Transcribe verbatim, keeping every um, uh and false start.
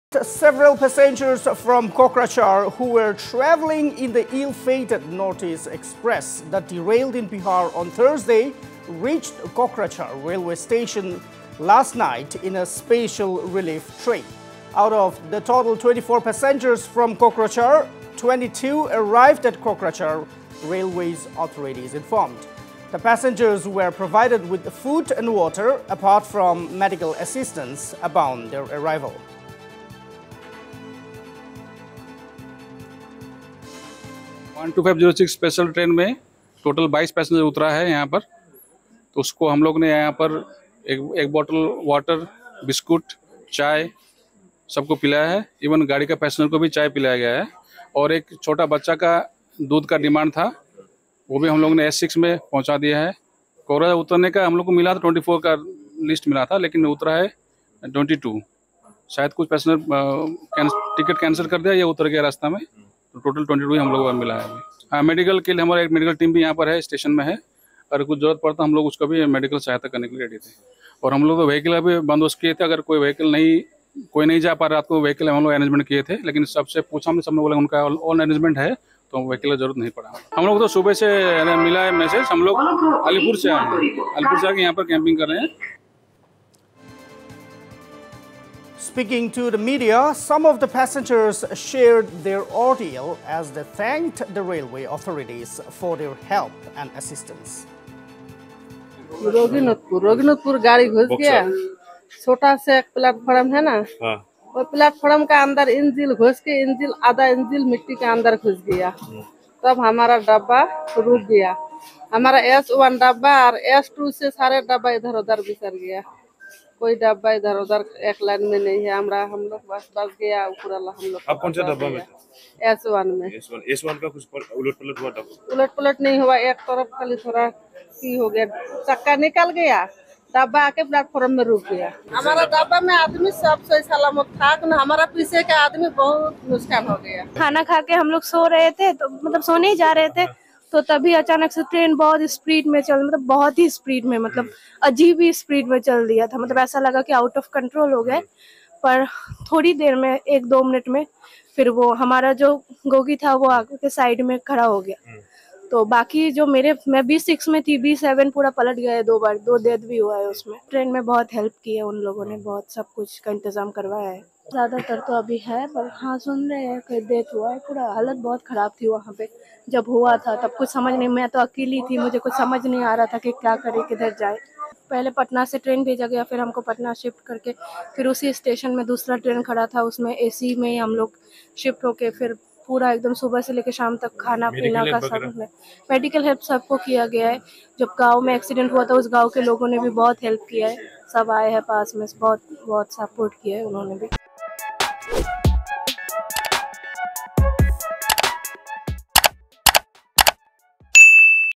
Several passengers from Kokrachar who were traveling in the ill-fated Northeast Express that derailed in Bihar on Thursday reached Kokrachar railway station last night in a special relief train. Out of the total twenty-four passengers from Kokrachar, twenty-two arrived at Kokrachar, Railways authorities informed. The passengers were provided with food and water apart from medical assistance upon their arrival. One two five zero six special train में total बाईस passenger उतरा है यहाँ पर। तो उसको हम लोग ने यहाँ पर एक एक बोतल वाटर, बिस्कुट, चाय सबको पिलाया है। इवन गाड़ी का पैसेंजर को भी चाय पिलाया गया है। और एक छोटा बच्चा का दूध का डिमांड था, वो भी हम लोग ने एस सिक्स में पहुँचा दिया है। कोरा उतरने का हम लोग को मिला था ट्वेंटी फोर का लिस्ट मिला था, लेकिन उतरा है ट्वेंटी टू। शायद कुछ पैसेंजर टिकट कैंसिल कर दिया या उतर गया रास्ता में, तो टोटल ट्वेंटी टू हम लोग को मिला है। हाँ, मेडिकल के लिए हमारा एक मेडिकल टीम भी यहाँ पर है, स्टेशन में है। अगर कुछ जरूरत पड़ता हम लोग उसका भी मेडिकल सहायता करने के लिए रेडी थे। और हम लोग तो व्हीकल अभी बंदोबस्त किए थे, अगर कोई व्हीकल नहीं कोई नहीं जा पा रहा तो व्हीकल हम लोग अरेंजमेंट किए थे। लेकिन सबसे पूछा हमने, सब लोग बोला उनका ऑल अरेंजमेंट है, तो व्हीकल की जरूरत नहीं पड़ा। हम लोग तो सुबह से मिला है मैसेज, हम लोग अलीपुर से आए हैं, अलीपुर से आके यहाँ पर कैंपिंग कर रहे हैं। Speaking to the media, some of the passengers shared their ordeal as they thanked the railway authorities for their help and assistance. रोगिनतपुर रोगिनतपुर गाड़ी घुस गया। छोटा सा एक प्लेटफॉर्म है ना, हाँ। वो प्लेटफॉर्म का अंदर इंजिल घुस के इंजिल आधा इंजिल मिट्टी के अंदर घुस गया। तब हमारा डब्बा रुक गया। हमारा एस वन डब्बा और एस टू से सारे डब्बा इधर उधर बिखर गया। कोई डब्बा इधर उधर एक लाइन में नहीं है। हमरा हम लोग बस बस गया ऊपर हम लोग। अब कौन सा डब्बा में? एस वन में। एस वन एस वन का कुछ उलट पलट हुआ? डब्बा उलट पलट नहीं हुआ, एक तरफ खाली थोड़ा की हो गया, चक्का निकल गया, डब्बा आके प्लेटफॉर्म में रुक गया। हमारा डब्बा में आदमी सब सही सलामत था, हमारा पीछे का आदमी बहुत नुकसान हो गया। खाना खा के हम लोग सो रहे थे, तो मतलब सोने ही जा रहे थे, तो तभी अचानक से ट्रेन बहुत स्पीड में चल मतलब बहुत ही स्पीड में मतलब अजीब ही स्पीड में चल दिया था। मतलब ऐसा लगा कि आउट ऑफ कंट्रोल हो गए। पर थोड़ी देर में, एक दो मिनट में, फिर वो हमारा जो गोगी था वो आगे के साइड में खड़ा हो गया। तो बाकी जो मेरे मैं बी सिक्स में थी, बी सेवन पूरा पलट गया है, दो बार दो डेथ भी हुआ है उसमें। ट्रेन में बहुत हेल्प की है उन लोगों ने, बहुत सब कुछ का इंतजाम करवाया है। ज़्यादातर तो अभी है, पर हाँ सुन रहे हैं कोई डेथ हुआ है। पूरा हालत बहुत ख़राब थी वहाँ पे जब हुआ था, तब कुछ समझ नहीं, मैं तो अकेली थी, मुझे कुछ समझ नहीं आ रहा था कि क्या करे, किधर जाए। पहले पटना से ट्रेन भेजा गया, फिर हमको पटना शिफ्ट करके फिर उसी स्टेशन में दूसरा ट्रेन खड़ा था, उसमें एसी में ही हम लोग शिफ्ट होके फिर पूरा एकदम सुबह से लेकर शाम तक खाना पीना का सब मेडिकल हेल्प सबको किया गया है। जब गांव में एक्सीडेंट हुआ था, उस गांव के लोगों ने भी बहुत हेल्प किया है। सब आए हैं पास में, बहुत बहुत सपोर्ट किया है उन्होंने भी।